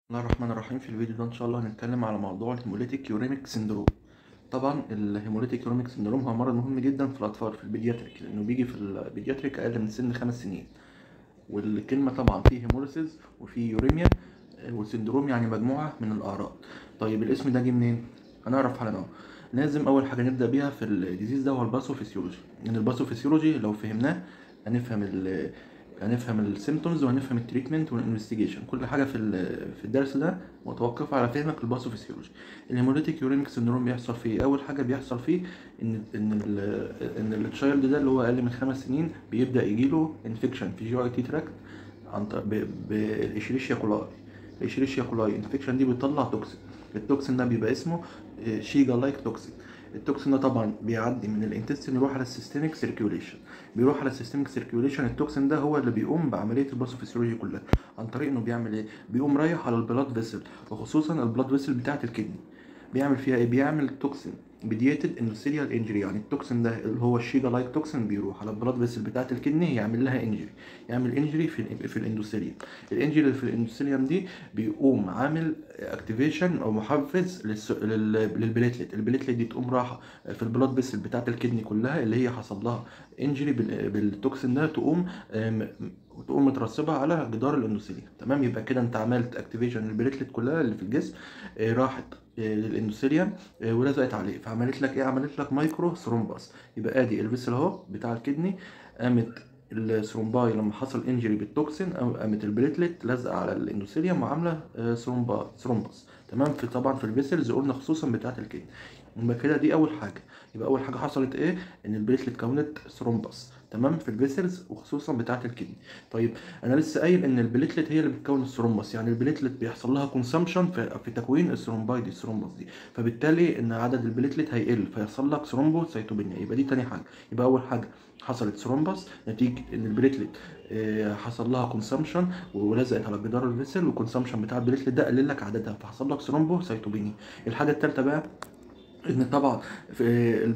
بسم الله الرحمن الرحيم. في الفيديو ده ان شاء الله هنتكلم على موضوع الهيموليتيك يوريميك سندروم. طبعا الهيموليتيك يوريميك سندروم هو مرض مهم جدا في الاطفال في البيدياتريك، لانه بيجي في البيدياتريك اقل من سن 5 سنين. والكلمه طبعا فيه هيموليسيس وفيه يوريميا، وسندروم يعني مجموعه من الاعراض. طيب الاسم ده جه منين؟ هنعرف حالا اهو. لازم اول حاجه نبدا بيها في الديزيز ده هو الباثوفيسيولوجي، لان الباثوفيسيولوجي لو فهمناه هنفهم هنفهم السيمتومز وهنفهم التريتمنت والانفستيجيشن. كل حاجه في الدرس ده متوقفه على فهمك الباثوفيسيولوجي. الهيموليتيك يوريميك سندروم بيحصل فيه اول حاجه بيحصل فيه ان التشايلد ده اللي هو اقل من 5 سنين بيبدا يجيله انفكشن في جي اي تي تراكت عن بالاشريشيا كولاي. الاشريشيا كولاي الانفكشن دي بتطلع توكسين. التوكسين ده بيبقى اسمه شيجا لايك توكسين. التوكسين ده طبعا بيعدي من الانتستين يروح على السيستميك سيركيوليشن. بيروح على السيستميك سيركيوليشن، التوكسين ده هو اللي بيقوم بعمليه الباثوفيسيولوجي كلها. عن طريق انه بيعمل ايه؟ بيقوم رايح على البلاد فيسل، وخصوصا البلاد فيسل بتاعه الكدني. بيعمل فيها ايه؟ بيعمل توكسين بديتد اندوثيليال انجري. يعني التوكسين ده اللي هو الشيجا لايك توكسين بيروح على البلاد فيسل بتاعه الكدني يعمل لها انجري، يعمل انجري في الاندوثيليوم. الانجري اللي في الاندوثيليوم دي بيقوم عامل اكتيفيشن او محفز للبليتلت. البليتلت دي تقوم رايحه في البلاد فيسل بتاعه الكدني كلها اللي هي حصل لها انجري بالتوكسين ده، تقوم مترسبها على جدار الاندوثيليوم. تمام، يبقى كده انت عملت اكتيفيشن للبليتلت كلها اللي في الجسم، راحت للاندوثيليوم ولزقت عليه، فعملت لك ايه؟ عملت لك مايكرو ثرومباس. يبقى ادي الفيسل اهو بتاع الكدني، قامت الثرومباي لما حصل انجري بالتوكسين قامت البليتلت لازقه على الاندوثيليوم وعامله ثرومباس. تمام، طبعا في الفيسلز قلنا خصوصا بتاعه الكدني. يبقى كده دي اول حاجه. يبقى اول حاجه حصلت ايه؟ ان البليتلت كونت ثرومباس، تمام، في الفيسلز وخصوصا بتاعه الكدني. طيب انا لسه قايل ان البليتلت هي اللي بتكون الثرومبس، يعني البليتلت بيحصل لها كونسامشن في تكوين الثرومباي دي، الثرومبس دي، فبالتالي ان عدد البليتلت هيقل فيحصل لك ثرومبوسيتوبينيا. يبقى دي تاني حاجه. يبقى اول حاجه حصلت ثرومبس نتيجه ان البليتلت حصل لها كونسامشن ولزقت على جدار الفيسل، والكونسامشن بتاع البليتلت ده قلل لك عددها فحصل لك ثرومبوسيتوبينيا. الحاجه الثالثه بقى ان طبعا في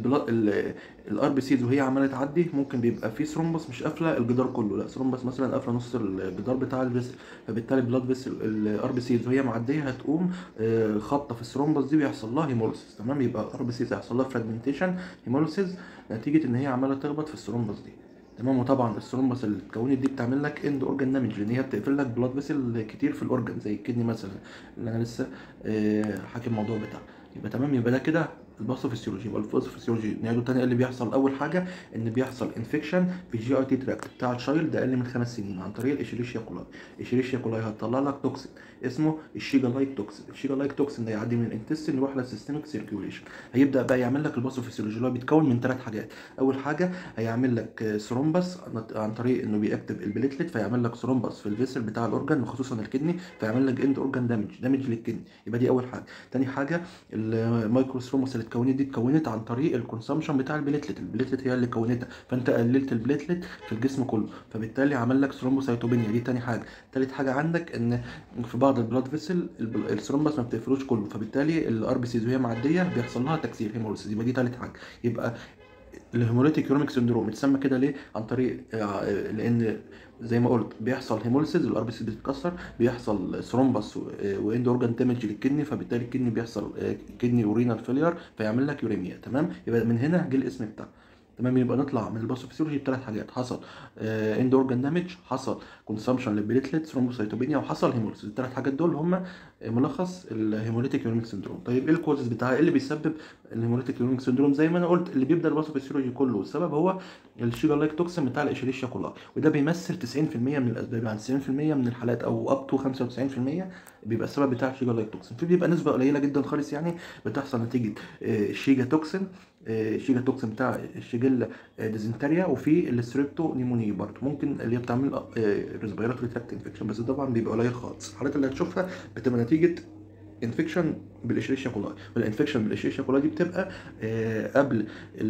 الار بي سيز وهي عماله تعدي ممكن بيبقى في ثرومبس مش قافله الجدار كله، لا ثرومبس مثلا قافله نص الجدار بتاع الفيسل، فبالتالي البلاد فيسل الار بي سيز وهي معديه هتقوم خابطه في الثرومبس دي ويحصل لها هيموليسيس. تمام، يبقى الار بي سيز هيحصل لها فراجمنتيشن هيموليسيس نتيجه ان هي عماله تخبط في الثرومبس دي. تمام، وطبعا الثرومبس اللي اتكونت دي بتعمل لك اند اورجان دامج، لان هي بتقفل لك بلاد فيسل كتير في الاورجان زي الكدني مثلا اللي انا لسه حاكي الموضوع بتاعه. يبقى تمام، يبقى ده كده الباثوفيسيولوجي. يبقى الباثوفيسيولوجي نعيده تاني. اللي بيحصل اول حاجه ان بيحصل انفكشن في الجي اي تي تراكت بتاع الشايلد اقل من 5 سنين عن طريق الاشيريشيا كولاي. الاشيريشيا كولاي هتطلع لك توكسين اسمه الشيجا لايك توكسين. الشيجا لايك توكسين ده يعدي من الانتستين يروح للسيستميك سيركيوليشن، هيبدا بقى يعمل لك الباثوفيسيولوجي اللي هو بيتكون من 3 حاجات. اول حاجه هيعمل لك ثرومبس عن طريق انه بيأكتف البليتلت، فيعمل لك ثرومبس في الفيسل بتاع الاورجان وخصوصا الكدني، فيعمل لك اند اورجان دامج للكدني. يبقى دي اول حاجه. تاني حاجه المايكرو ثرومبس اللي اتكونت دي اتكونت عن طريق الكونسامشن بتاع البليتلت. البليتلت هي اللي كونتها، فانت قللت البليتلت في الجسم كله فبالتالي عمل لك ثرومبوسيتوبينيا. دي تاني حاجه. تالت حاجه عندك ان في بعض البلاد فيسل الثرومبس ما بتقفلوش كله، فبالتالي الار بي سيز وهي معديه بيحصل لها تكسير هيموليسيس. يبقى دي تالت حاجه. يبقى الهيموليتيك يوريميك سندروم اتسمى كده ليه؟ عن طريق لان زي ما قلت بيحصل هيموليسيس، الار بي سي بتتكسر، بيحصل ثرومبس واند اورجان دامج للكدني، فبالتالي الكدني بيحصل كدني اورينال فيلير فيعمل لك يوريميا. تمام، يبقى من هنا جه الاسم بتاعه. تمام، يبقى نطلع من الباثوفيسيولوجي ب3 حاجات: حصل اند اورجان دامج، حصل كونسامشن للبليتلت، ثرومبوسيتوبينيا، وحصل هيموليسيس. ال3 حاجات دول هم ملخص الهيموليتيك يوريميك سندروم. طيب ايه الكوزز بتاعها؟ ايه اللي بيسبب الهيموليتيك يوريميك سندروم؟ زي ما انا قلت اللي بيبدا الباثوفيسيولوجي كله السبب هو الشيجا لايك توكسين بتاع الاشيريشيا كولاي، وده بيمثل 90% من الاسباب. يعني 90% من الحالات او اب تو 95% بيبقى السبب بتاع الشيجا لايك توكسين. في بيبقى نسبه قليله جدا خالص يعني بتحصل نتيجه الشيجا توكسين، الشيجا توكسين بتاع الشيجيلا ديزنتريا، وفي الستريبتو نيموني برضه ممكن اللي هي بتعمل ريسبيراتوري تراكت انفكشن، بس طبعا بيبقى قليل خالص. الحالات اللي هتشوفها بتبقى نتيجه انفكشن بالاشيريشيا كولاي، والانفكشن بالاشيريشيا كولاي دي بتبقى قبل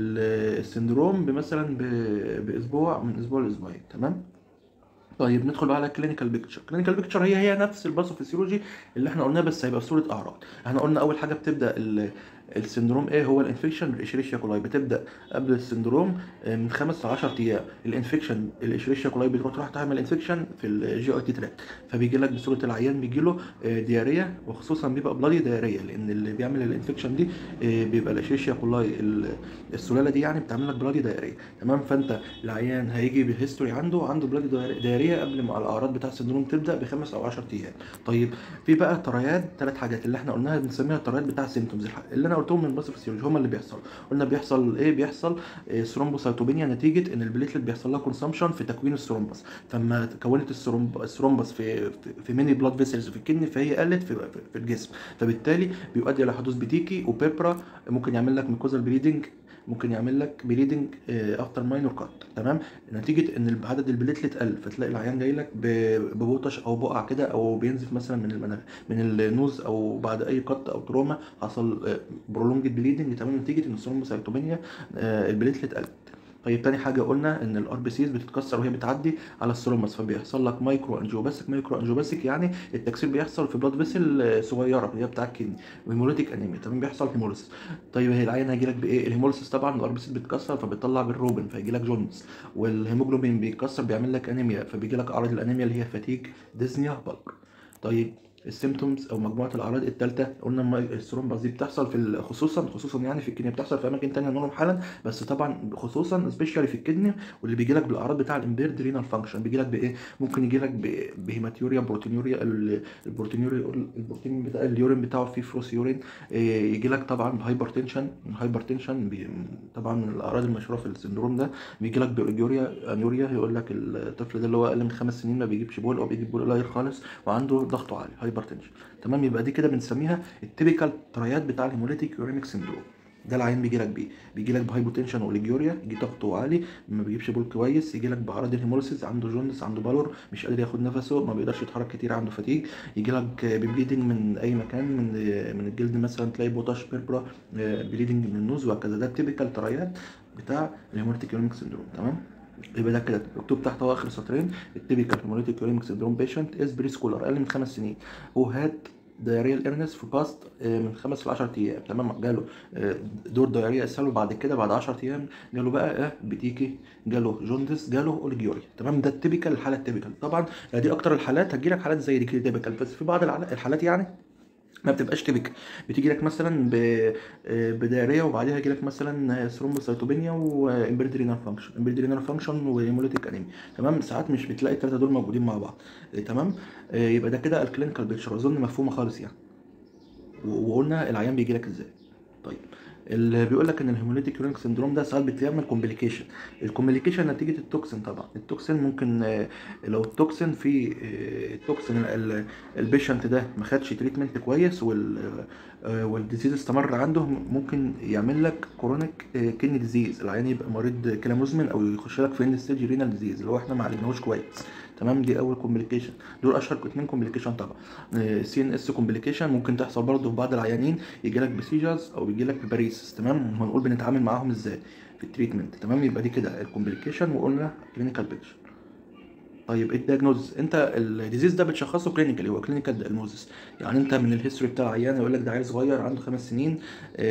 السندروم مثلا باسبوع، من اسبوع لاسبوعين. تمام. طيب ندخل بقى على الكلينيكال بيكتشر. الكلينيكال بيكتشر هي نفس الباثوفيسيولوجي اللي احنا قلناه، بس هيبقى في صوره اعراض. احنا قلنا اول حاجه بتبدا السندروم ايه هو الانفكشن بالاشريشيا كولاي، بتبدا قبل السندروم من 5 ل 10 ايام. الانفكشن الاشريشيا كولاي بتروح تعمل انفكشن في الجي اي تي تراكت، فبيجي لك بصوره العيان بيجي له دياريه، وخصوصا بيبقى بلادي دياريه، لان اللي بيعمل الانفكشن دي بيبقى الاشريشيا كولاي السلاله دي يعني بتعمل لك بلادي دياريه. تمام، فانت العيان هيجي بالهيستوري عنده بلادي دياريه قبل ما الاعراض بتاع السندروم تبدا ب5 او 10 ايام. طيب في بقى طريات، 3 حاجات اللي احنا قلناها بنسميها الطريات بتاع السيمتومز اللي انا قلتهم من الباثوفيسيولوجي هم اللي بيحصلوا. قلنا بيحصل ايه؟ بيحصل ثرومبوسايتوبينيا نتيجه ان البليتلت بيحصل لها كونسامشن في تكوين الثرومبس، فلما كونت الثرومبس في ميني بلاد فيسلز في الكدني، فهي قلت في الجسم، فبالتالي بيؤدي الى حدوث بتيكي وبيبرا، ممكن يعمل لك ميكوزال بليدنج، ممكن يعمل لك بليدنج افتر ماينور كات. تمام، نتيجه ان عدد البليتلت قل، فتلاقي العيان جاي لك ببوطش او بقع كده، او بينزف مثلا من النوز، او بعد اي قط او تروما حصل برولونج بليدنج. تمام، نتيجه ان الثرومبوسايتوبينيا البليتلت قل. طيب تاني حاجه قلنا ان الار بي سيز بتتكسر وهي بتعدي على الثرومبس، فبيحصل لك مايكرو انجيوباسيك. مايكرو انجيوباسيك يعني التكسير بيحصل في بلاد فيسل صغيره اللي هي بتاع الكدني، وهيموليتيك انيميا. تمام، بيحصل هيموليسيس. طيب هي العيان هيجي لك بايه؟ الهيموليسيس طبعا الار بي سيز بتتكسر فبتطلع بالروبن فيجي لك جوندس، والهيموجلوبين بيتكسر بيعمل لك انيميا، فبيجي لك اعراض الانيميا اللي هي فاتيج، ديزنيا، بالك. طيب السيمتومز او مجموعه الاعراض الثالثه قلنا الثرومبس دي بتحصل في خصوصا يعني في الكدني، بتحصل في اماكن ثانيه هنقولهم حالا، بس طبعا خصوصا سبيشالي في الكدني. واللي بيجي لك بالاعراض بتاع الامبيرد رينال فانكشن بيجي لك بايه؟ ممكن يجي لك بهيماتيوريا، بروتينيوريا، البروتين بتاع اليورين بتاعه فيه فروس يورين. يجي لك طبعا بهايبرتنشن طبعا من الاعراض المشهوره في السندروم ده. بيجي لك باورجيوريا، انيوريا، يقول لك الطفل ده اللي هو اقل من 5 سنين ما بيجيبش بول او بيجيب بول قليل خالص، وعنده ضغطه عالي، هايبرتنشن. تمام، يبقى دي كده بنسميها التيبيكال تريات بتاع الهيموليتيك يوريميك سندروم. ده العيان بيجي لك بيه، بيجي لك بهايبوتنشن واوليجيوريا، يجي ضغطه عالي، ما بيجيبش بول كويس، يجي لك باعراض الهيموليسيس، عنده جوندس، عنده بالور، مش قادر ياخد نفسه، ما بيقدرش يتحرك كتير، عنده فاتيج. يجي لك ببليدنج من اي مكان، من الجلد مثلا تلاقي بوتاش، بيربرا، بليدنج من النوز، وهكذا. ده التيبيكال تريات بتاع الهيموليتيك يوريميك سندروم. تمام، يبقى ده كده مكتوب تحت اهو اخر سطرين: التيبيكال هيموليتيك يوريميك سندروم بيشنت از بري سكولر، اقل من 5 سنين، هو هاد دايريال ايرنس في باست من 5 ل 10 ايام. تمام، جاله دور دايريا اسهل، وبعد كده بعد 10 ايام جاله بقى بتيكي، جاله جوندس، جاله اوليجيوريا. تمام، ده التيبيكال، الحاله التيبيكال. طبعا دي اكتر الحالات، هتجيلك حالات زي دي كده تيبيكال، بس في بعض الحالات يعني ما بتبقاش تيبيكال، بتيجي لك مثلا بدايريه، وبعدها يجي لك مثلا ثرومبوسايتوبينيا وامبيرد رينال فانكشن، امبيرد رينال فانكشن وهيموليتيك انيميا. تمام، ساعات مش بتلاقي الثلاثه دول موجودين مع بعض. تمام، يبقى ده كده الكلينيكال بيكتشر، اظن مفهومه خالص يعني. وقلنا العيان بيجي لك ازاي. طيب اللي بيقول لك ان الهيموليتيك يورينيك سندروم ده ساعات بتعمل كومبليكيشن. الكومبليكيشن نتيجه التوكسين. طبعا التوكسين ممكن لو التوكسين في التوكسين البيشنت ده ما خدش تريتمنت كويس والديزيز استمر عنده، ممكن يعمل لك كرونيك كدني ديزيز، العيان يبقى مريض كلى مزمن، او يخش لك في اند ستيج رينال ديزيز اللي هو احنا ما عالجناهوش كويس. تمام، دي اول كومبليكيشن، دول اشهر 2 كومبليكيشن. طبعا سي ان اس كومبليكيشن ممكن تحصل برضه في بعض العيانين، يجي لك بسيجرز او بيجي لك بباريسس. تمام، هنقول بنتعامل معاهم ازاي في التريتمنت. تمام، يبقى دي كده الكومبليكيشن، وقلنا كلينيكال بيكتشر. طيب الدياجنوز، انت الديزيز ده بتشخصه كلينيكالي، هو كلينيكال دياجنوزس. يعني انت من الهيستوري بتاع العيان يقول لك ده عيل صغير عنده 5 سنين،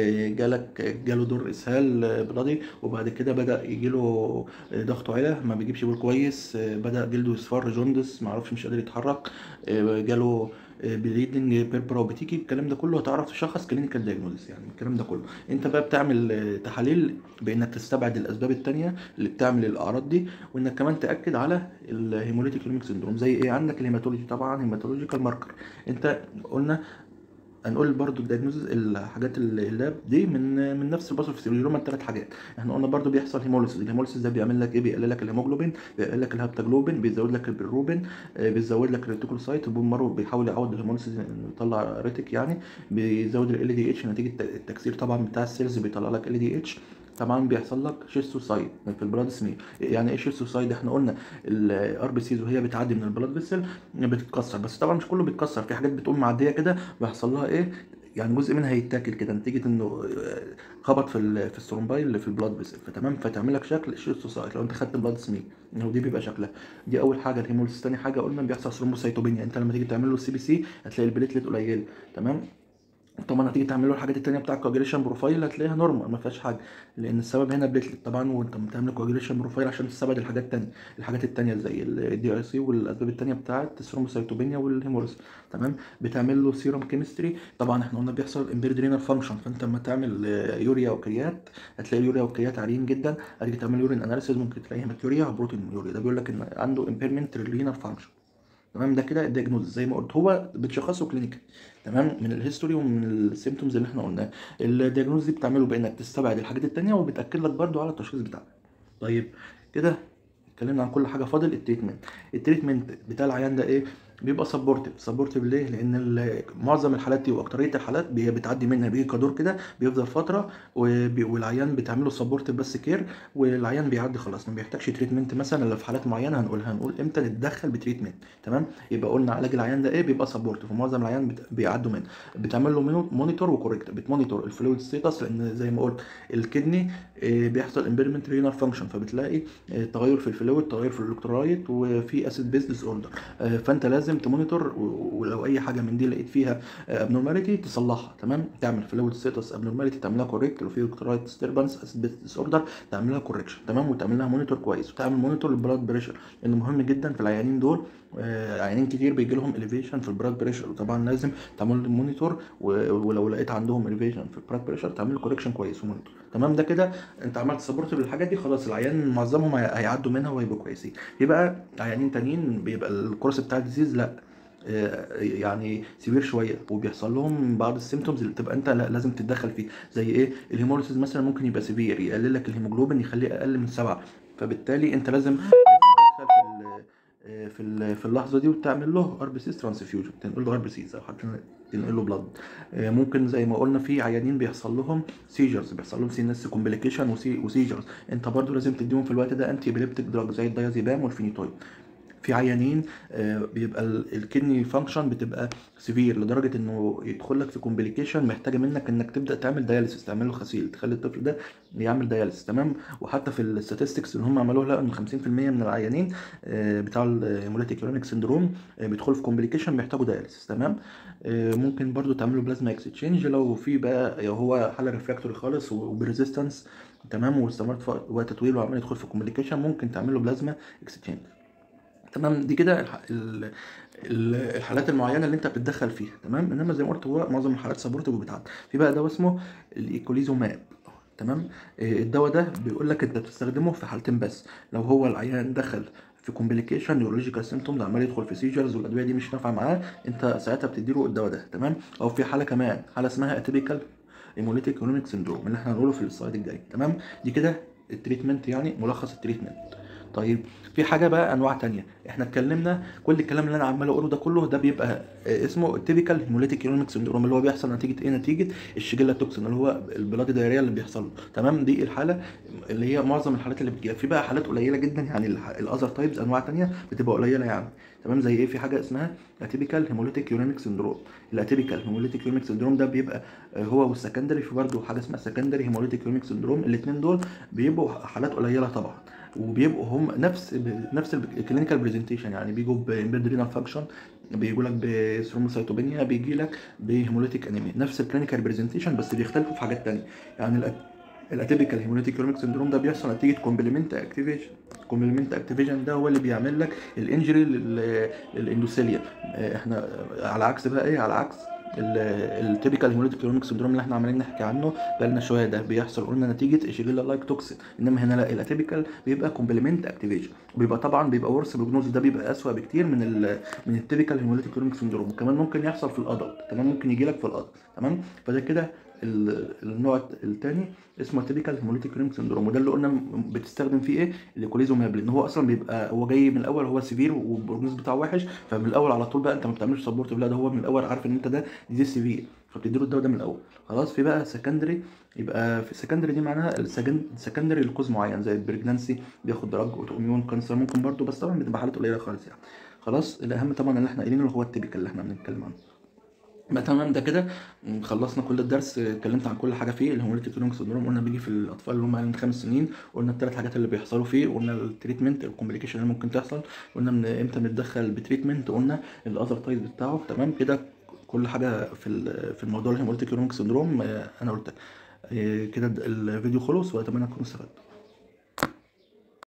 جاله دور اسهال بلادي، وبعد كده بدا يجي له ضغطه عالي، ما بيجيبش بول كويس، بدا جلده يصفر، جوندس، ما اعرفش، مش قادر يتحرك، جاله بليدنج، بيربرا، وبتيجي. الكلام ده كله هتعرف تشخص كلينيكال دياجنوزس يعني الكلام ده كله. انت بقى بتعمل تحاليل بانك تستبعد الاسباب التانية اللي بتعمل الاعراض دي، وانك كمان تاكد على الهيموليتيك يوريميك سندروم. زي ايه؟ عندك الهيماتولوجي، طبعا هيماتولوجيكال ماركر. انت قلنا هنقول برضو الدايجنوزز، الحاجات اللاب دي من نفس الباثوفيسيولوجي، هما ال3 حاجات. احنا قلنا برضو بيحصل هيموليسيس. الهيموليسيس ده بيعمل لك ايه؟ بيقلل لك الهيموجلوبين، بيقلل لك الهابتاجلوبين، بيزود لك البيلروبين، بيزود لك الريتيكولوسايت، البون مارو بيحاول يعوض الهيموليسيس انه يطلع ريتيك يعني، بيزود ال دي اتش نتيجه التكسير طبعا بتاع السيلز، بيطلع لك ال دي اتش. طبعا بيحصل لك شيستوسايد في البلاد سمير. يعني ايه شيستوسايد؟ احنا قلنا الار بي سيز وهي بتعدي من البلاد فيسل بتتكسر، بس طبعا مش كله بيتكسر، في حاجات بتقوم معديه كده بيحصل لها ايه، يعني جزء منها يتاكل كده نتيجه انه خبط في الثرومباي اللي في البلاد فيسل، فتمام، فتعمل لك شكل شيستوسايت لو انت خدت بلاد سمير، ودي بيبقى شكلها. دي اول حاجه الهيموليسيس. تاني حاجه قلنا بيحصل ثرومبوسايتوبينيا، انت لما تيجي تعمل له السي بي سي هتلاقي البليتلت قليله. تمام، طبعا هتيجي تعمل له الحاجات التانية بتاع الكواجيليشن بروفايل هتلاقيها نورمال ما فيهاش حاجه، لان السبب هنا بليتلت طبعا. وانت بتعمل كواجيليشن بروفايل عشان تستبعد الحاجات التانية، الحاجات التانية زي الدي اي سي والاسباب التانية بتاعت الثرومبوسايتوبينيا والهيموريس. تمام. بتعمل له سيروم كيمستري، طبعا احنا قلنا بيحصل امبيرد رينال فانكشن، فانت لما تعمل يوريا وكريات هتلاقي اليوريا والكريات عاليين جدا. هتيجي تعمل يورين اناليسيز ممكن تلاقي هيماتوريا وبروتين يوريا، ده بيقول لك ان عنده امبيرمنت رينال فانكشن. تمام. ده كده الدياجنوز زي ما قلت، هو بتشخصه كلينيكال تمام من الهيستوري ومن السيمتومز اللي احنا قلناها. الدياجنوز دي بتعمله بانك تستبعد الحاجات التانية، وبتاكد لك برضو على التشخيص بتاعك. طيب كده اتكلمنا عن كل حاجه، فاضل التريتمنت. التريتمنت بتاع العيان ده ايه؟ بيبقى سبورتيف ليه؟ لان معظم الحالات دي واكتريه الحالات بتعدي منها بيجي كدور كده بيفضل فتره، والعيان بتعمله سبورتيف بس كير، والعيان بيعدي خلاص ما بيحتاجش تريتمنت مثلا الا في حالات معينه هنقول امتى نتدخل بتريتمنت. تمام. يبقى قلنا علاج العيان ده ايه؟ بيبقى سبورتيف، ومعظم العيان بيعدوا منه. بتعمل له مونيتور وكوريكت، بتمونيتور الفلويد ستيتس، لان زي ما قلت الكدني بيحصل امبيرمنت رينال فانكشن، فبتلاقي تغير في الفلويد، تغير في الالكترولايت، وفي اسيد بيز ديس اوردر. فانت لازم تمونيتور، ولو اي حاجه من دي لقيت فيها ابنورماليتي تصلحها. تمام. تعمل فلويد ستاتس ابنورماليتي تعملها كوريكت، لو في الكترولايت ديستربنس اسيد بيز ديس اوردر تعملها كوريكشن. تمام. وتعمل لها مونيتور كويس، وتعمل مونيتور للبلاد بريشر لانه مهم جدا في العيانين دول. عيانين كتير بيجي لهم اليفيشن في البلاد بريشر، وطبعا لازم تعمل مونيتور، ولو لقيت عندهم اليفيشن في البلاد بريشر تعمل كوريكشن كويس ومونيتور. تمام. ده كده انت عملت سبورت بالحاجات دي، خلاص العيان معظمهم هيعدوا منها وهيبقوا كويسين. يبقى عيانين تانيين بيبقى الكورس بتاع الديزيز لا يعني سيفير شويه، وبيحصل لهم بعض السيمتومز اللي تبقى انت لا لازم تتدخل فيه، زي ايه؟ الهيموليسيس مثلا ممكن يبقى سيفير، يقلل لك الهيموجلوبين يخليه اقل من 7، فبالتالي انت لازم تتدخل في اللحظه دي وتعمل له ار بي سيز ترانسفيوجن، تنقل له ار بي سيز او حتى تنقل له بلاد. ممكن زي ما قلنا في عيانين بيحصل لهم سيجرز، بيحصل لهم سينس كومبليكيشن وسيجرز، انت برضو لازم تديهم في الوقت ده انتي ابيليبتيك دراج زي الدايازيبام والفينيتويد. في عيانين بيبقى الكدني فانكشن بتبقى سيفير لدرجه انه يدخل لك في كومبليكيشن محتاجه منك انك تبدا تعمل دياليسيس، تعمل له غسيل، تخلي الطفل ده يعمل دياليسيس. تمام. وحتى في الستاتستكس اللي هم عملوها لقوا ان 50% من العيانين بتاع الهيموليتيك يورينيك سندروم بيدخلوا في كومبليكيشن بيحتاجوا دياليسيس. تمام. ممكن برضو تعملوا بلازما اكستشينج لو في بقى هو حاله ريفراكتوري خالص وبريزيستنس. تمام. واستمرت في وقت طويل وعمال يدخل في كومبليكيشن، ممكن تعملوا بلازما اكستشينج. تمام. دي كده الحالات المعينه اللي انت بتتدخل فيها. تمام. انما زي ما قلت هو معظم الحالات سبورتيف وبتعدي. في بقى دواء اسمه الايكوليزوماب. تمام. الدواء ده بيقول لك انت بتستخدمه في حالتين بس، لو هو العيان دخل في كومبليكيشن نيورولوجيكال سيمتومز عمال يدخل في سيجرز والادويه دي مش نافعه معاه، انت ساعتها بتديله الدواء ده. تمام. او في حاله كمان، حاله اسمها اتيبيكال هيموليتيك يورينيك سندروم اللي احنا هنقوله في السلايد الجاي. تمام. دي كده التريتمنت، يعني ملخص التريتمنت. طيب في حاجه بقى انواع تانية، احنا اتكلمنا كل الكلام اللي انا عمال اقوله ده كله ده بيبقى اسمه تيبيكال هيموليتيك يورينيك سندروم، اللي هو بيحصل نتيجه ايه؟ نتيجه الشيجيلا توكسين اللي هو البلاد دايريا اللي بيحصل له. تمام. دي الحاله اللي هي معظم الحالات اللي بتجيلك. في بقى حالات قليله جدا، يعني الاذر تايبز انواع تانية بتبقى قليله يعني. تمام. زي ايه؟ في حاجه اسمها اتيبيكال هيموليتيك يورينيك سندروم. الاتيبيكال هيموليتيك يورينيك سندروم ده بيبقى هو والسكندري، في برضه حاجه اسمها سكندري هيموليتيك يورينيك سندروم، الاثنين دول بيبقوا حالات قليله طبعا، وبيبقوا هم نفس الكلينيكال برزنتيشن، يعني بيجوا بامبيرد رينال فانكشن، بيجوا لك بثرومبوسايتوبينيا، بيجي لك بهيموليتيك انيميا، نفس الكلينيكال برزنتيشن بس بيختلفوا في حاجات تانية. يعني الاتيبيكال هيموليتيك يورينيك سندروم ده بيحصل نتيجه كومبلمنت اكتيفيشن. كومبلمنت اكتيفيشن ده هو اللي بيعمل لك الانجري للاندوثيليوم. احنا على عكس بقى ايه؟ على عكس التيبيكال هيموليتيك يورينيك سندروم اللي احنا عمالين نحكي عنه بقالنا شويه، ده بيحصل قلنا نتيجه اشيجيلا لايك توكسين. انما هنا لا، الاتيبيكال بيبقى كومبلمنت اكتيفيشن، وبيبقى طبعا بيبقى ورس بروجنوز، ده بيبقى اسوء بكتير من التيبيكال هيموليتيك يورينيك سندروم، وكمان ممكن يحصل في الادلت. تمام. ممكن يجي لك في الادلت. تمام. فده كده النوع الثاني اسمه تيبيكال هيموليتيك يورينيك سندروم، وده اللي قلنا بتستخدم فيه ايه؟ الايكوليزوماب، لان هو اصلا بيبقى هو جاي من الاول هو سيفير والبروجنوز بتاعه وحش، فمن الاول على طول بقى انت ما بتعملش سبورت، لا ده هو من الاول عارف ان انت ده ديزيز سيفير، فبتديله الدواء ده من الاول. خلاص. في بقى سكندري، يبقى في السكندري دي معناها السكندري لكوز معين زي البريجنانسي، بياخد دراج اوتو اميون كانسر ممكن برضه، بس طبعا بتبقى حالات قليله خالص يعني. خلاص. الاهم طبعا اللي احنا قايلينه اللي هو التيبيكال اللي احنا بنتكلم عنه. بقى تمام. ده كده خلصنا كل الدرس، اتكلمت عن كل حاجه فيه. الهيموليتيك يورينيك سندروم قلنا بيجي في الاطفال اللي هم من 5 سنين، قلنا الثلاث حاجات اللي بيحصلوا فيه، قلنا التريتمنت، الكومبليكيشن اللي ممكن تحصل، قلنا من امتى بنتدخل بتريتمنت، قلنا الاذر تايب بتاعه. تمام كده كل حاجه في الموضوع الهيموليتيك يوريميك سندروم انا قلتها. كده الفيديو خلص، واتمنى تكونوا استفدتوا.